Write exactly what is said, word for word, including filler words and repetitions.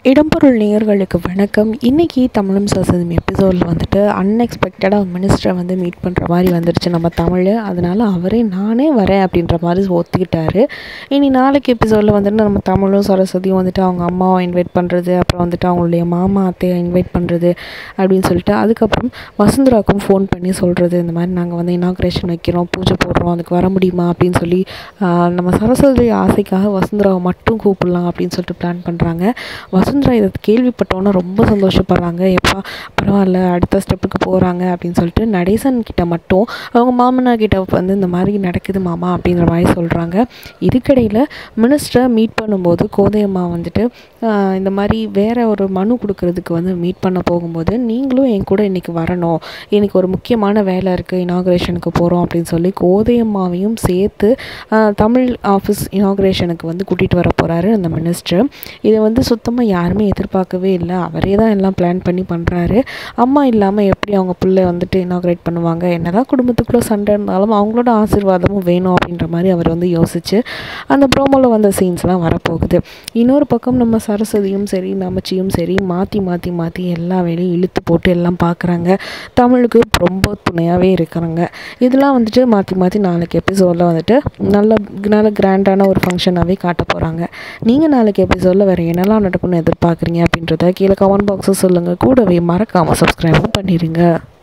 இடம்பொருள் நேயர்களுக்கு வணக்கம். இன்றைக்கி தமிழும் சரஸ்வதியும் எபிசோடில் வந்துட்டு அன்எக்ஸ்பெக்டடாக மினிஸ்டரை வந்து மீட் பண்ணுற மாதிரி வந்துடுச்சு நம்ம தமிழ். அதனால் அவரே நானே வரேன் அப்படின்ற மாதிரி ஒத்துக்கிட்டாரு. இனி நாளைக்கு எபிசோடில் வந்துட்டு நம்ம தமிழும் சரஸ்வதியும் வந்துட்டு அவங்க அம்மாவை இன்வைட் பண்ணுறது, அப்புறம் வந்துட்டு அவங்களுடைய மாமா அத்தையை இன்வைட் பண்ணுறது அப்படின்னு சொல்லிட்டு, அதுக்கப்புறம் வசுந்தராவுக்கும் ஃபோன் பண்ணி சொல்கிறது, இந்த மாதிரி நாங்கள் வந்து இனாக்ரேஷன் வைக்கிறோம், பூஜை போடுறோம், அதுக்கு வர முடியுமா அப்படின்னு சொல்லி நம்ம சரஸ்வதி ஆசைக்காக வசுந்தராவை மட்டும் கூப்பிடலாம் அப்படின்னு சொல்லிட்டு பிளான் பண்ணுறாங்க. வசுந்தரா இதை கேள்விப்பட்டோன்னா ரொம்ப சந்தோஷப்படுறாங்க. எப்பா பரவாயில்ல, அடுத்த ஸ்டெப்புக்கு போகிறாங்க அப்படின்னு சொல்லிட்டு நடேசன் கிட்ட மட்டும் அவங்க மாமனார் கிட்ட வந்து இந்த மாதிரி நடக்குது மாமா அப்படிங்கிற மாதிரி சொல்கிறாங்க. இதுக்கிடையில் மினிஸ்டரை மீட் பண்ணும்போது கோதையம்மா வந்துட்டு இந்த மாதிரி வேறு ஒரு மனு கொடுக்கறதுக்கு வந்து மீட் பண்ண போகும்போது, நீங்களும் என் கூட இன்றைக்கி வரணும், இன்றைக்கி ஒரு முக்கியமான வேலை இருக்குது, இனாக்ரேஷனுக்கு போகிறோம் அப்படின்னு சொல்லி கோதையம்மாவையும் சேர்த்து தமிழ் ஆஃபீஸ் இனாக்ரேஷனுக்கு வந்து கூட்டிகிட்டு வர போகிறாரு அந்த மினிஸ்டர். இதை வந்து சுத்தமாக யாருமே எதிர்பார்க்கவே இல்லை. அவரே தான் எல்லாம் பிளான் பண்ணி பண்ணுறாரு. அம்மா இல்லாமல் எப்படி அவங்க பிள்ளை வந்துட்டு இனாக்ரேட் பண்ணுவாங்க, என்னதான் குடும்பத்துக்குள்ளே சண்டை இருந்தாலும் அவங்களோட ஆசீர்வாதமும் வேணும் அப்படின்ற மாதிரி அவர் வந்து யோசிச்சு அந்த ப்ரோமோவில் வந்த சீன்ஸ்லாம் வரப்போகுது. இன்னொரு பக்கம் நம்ம சரஸ்வதியும் சரி நமச்சியும் சரி மாற்றி மாற்றி மாற்றி எல்லா வேலையும் இழுத்து போட்டு எல்லாம் பார்க்குறாங்க. தமிழுக்கு ரொம்ப துணையாகவே இருக்கிறாங்க. இதெல்லாம் வந்துட்டு மாற்றி மாற்றி நாளைக்கு எபிசோடில் வந்துட்டு நல்ல நல்ல கிராண்டான ஒரு ஃபங்க்ஷனாகவே காட்ட போகிறாங்க. நீங்கள் நாளைக்கு எபிசோடில் வேறு என்னெல்லாம் நடக்கும்னு எதிர்பார்க்குறீங்க அப்படின்றத கீழே கமெண்ட் பாக்ஸில் சொல்லுங்கள். கூடவே மறக்காமல் சப்ஸ்கிரைபும் பண்ணிடுங்க.